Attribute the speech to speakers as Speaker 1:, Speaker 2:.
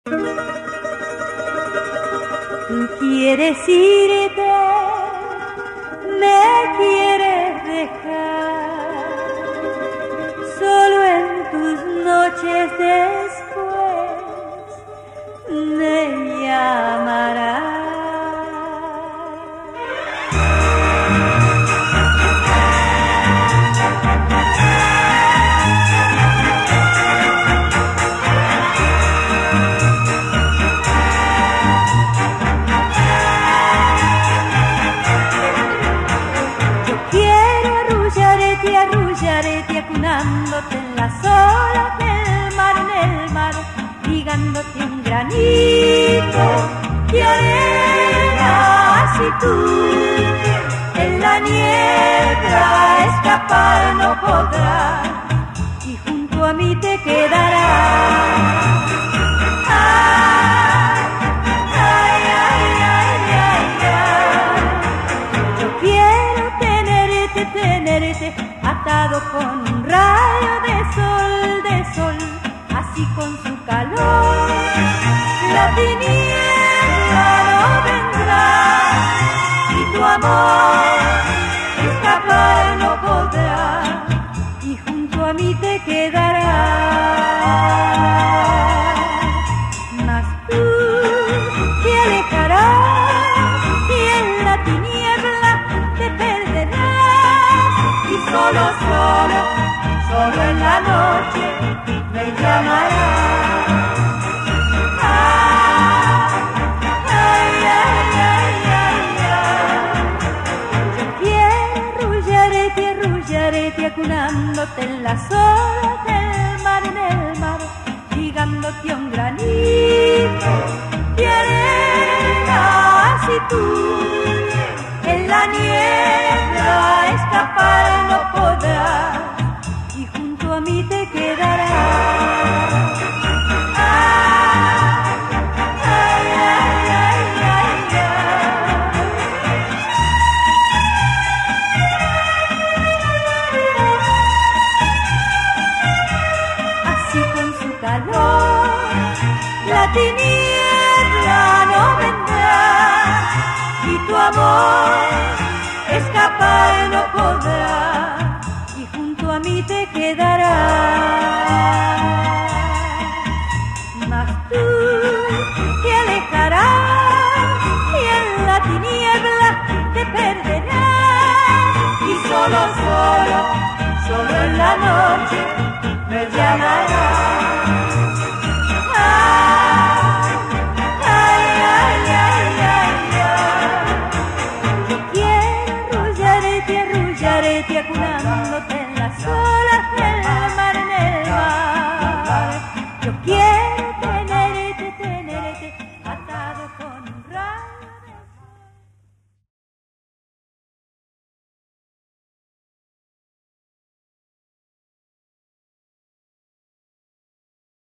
Speaker 1: Quieres irte, me quieres dejar, solo en tus noches después me llamarás. Arrullarete acunándote en las olas del mar, en el mar, ligándote un granito de arena. Si tú en la niebla escapar no podrás y junto a mí te quedarás. Ay, ay, ay, ay, ay. Yo quiero tenerte atado con un rayo de sol, así con su calor la tiniebla no vendrá y tu amor escapar no podrá y junto a mí te quedarás. Mas tú te alejarás y en la tiniebla te perderás y solo en la noche me llamarás. Ay, ay, ay, ay, ay. Yo quiero arrullarete acunándote en las olas del mar, en el mar, ligándote a un granito de arena. Si tú en la niebla escapar no podrás y junto a mí te quedarás. Ay, ay, ay, ay, ay. Así con su calor la tiniebla no vendrá y tu amor escapar no podrá y junto a mí te quedarás. Mas tú te alejarás y en la tiniebla te perderás y solo en la noche me llamarás. Ay, ay, ay, ay, ay. Yo quiero arrullarete acunándote en las olas del mar, en el mar. Yo quiero